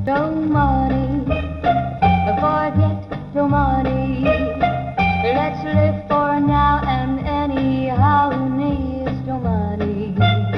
Domani, forget Domani. Let's live for now and anyhow needs Domani.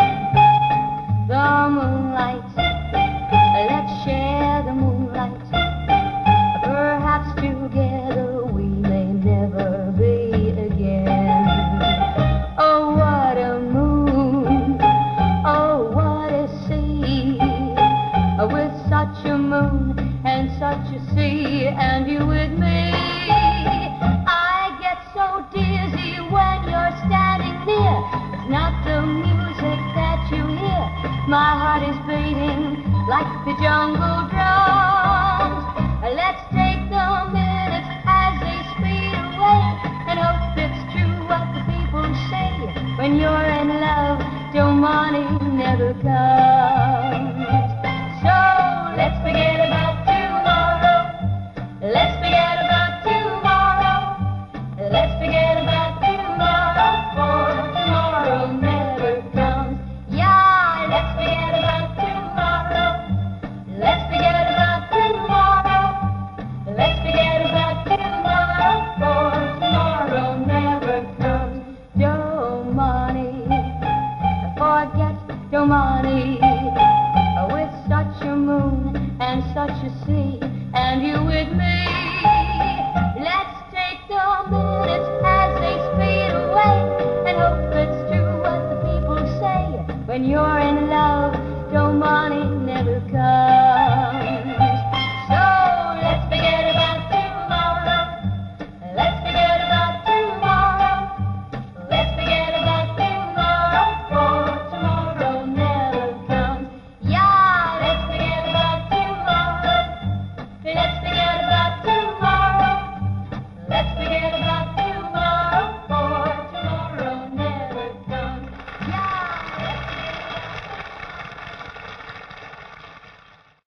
The moonlight, let's share the moonlight. Perhaps together we may never be again. Oh, what a moon, oh, what a sea, with such a moon and such a sea, and you with me. I get so dizzy when you're standing near. It's not the music that you hear. My heart is beating like the jungle drums. Let's take the minutes as they speed away and hope it's true what the people say. When you're in love, Domani never comes. So let's forget about tomorrow. Let's forget about tomorrow. Let's forget about tomorrow, for tomorrow never comes. Yeah, let's forget about tomorrow. Let's forget about tomorrow. Let's forget about tomorrow, for tomorrow never comes. Domani, forget Domani, with such a moon and such a sea, and you with me. Let's take the minutes as they speed away and hope it's true what the people say. When you're in love, Domani